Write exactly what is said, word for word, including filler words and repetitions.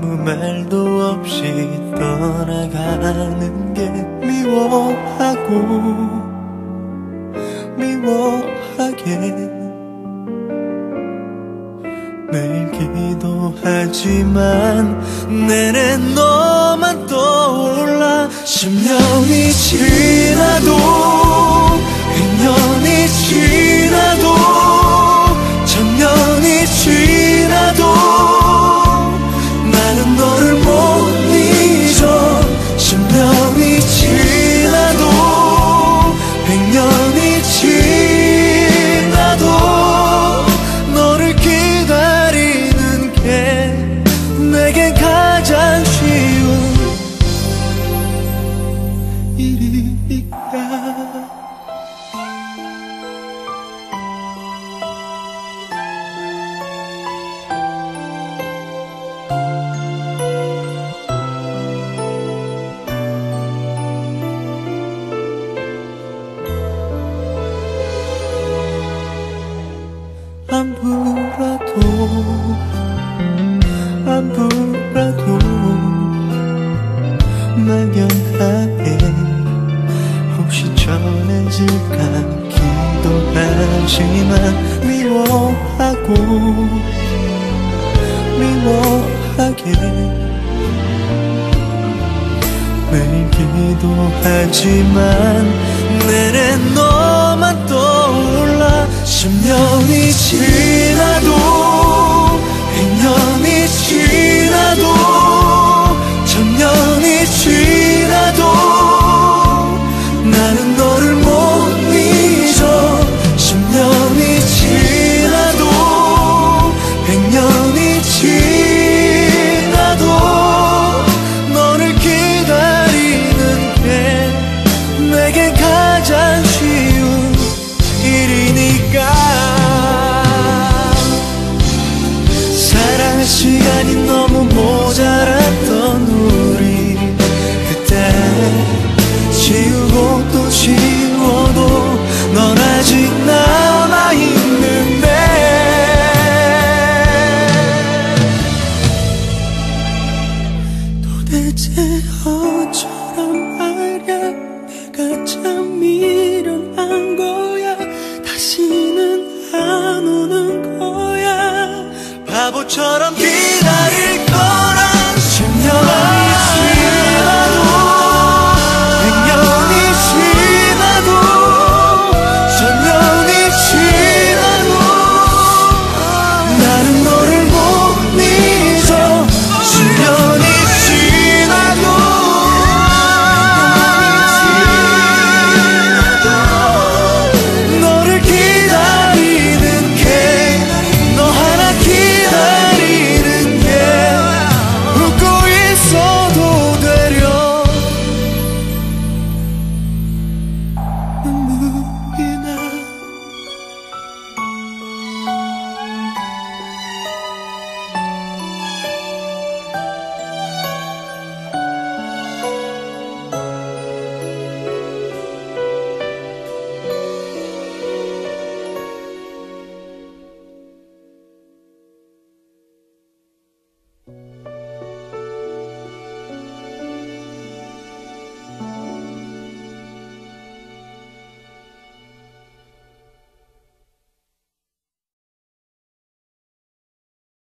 말도 없이 떠나가는 게 미워하고 미워하게 매일 기도하지만 내내 너만 떠올라. 십 년이 지나도 백 년이 지나도 천 년이 지나도 나는 너를 못 잊어. 십 년이 지나도 백 년이 지나도 너를 기다리는 게 내겐 가장 쉬운 일이니까. 안부라도 안부라도 막연하게 혹시 전해질까 기도하지만 미워하고 미워하게 매일 기도하지만 내내 너만 떠올라. 십 년이 지나도 백 년이 지나도 천 년이 지나도 나는 너를 못 잊어. 십 년이 지나도 백 년이 지나도 너를 기다리는 게 내겐 가장 쉬운 일이니까. 사랑할 시간이 너무 모자랐던 우리 그때 지우고 또 지워도 넌 아직 남아있는데 도대체 어쩌란 말야. 내가 참 미련한 거야. 다시는 안 오는 거야. 바보처럼 기다릴 거라.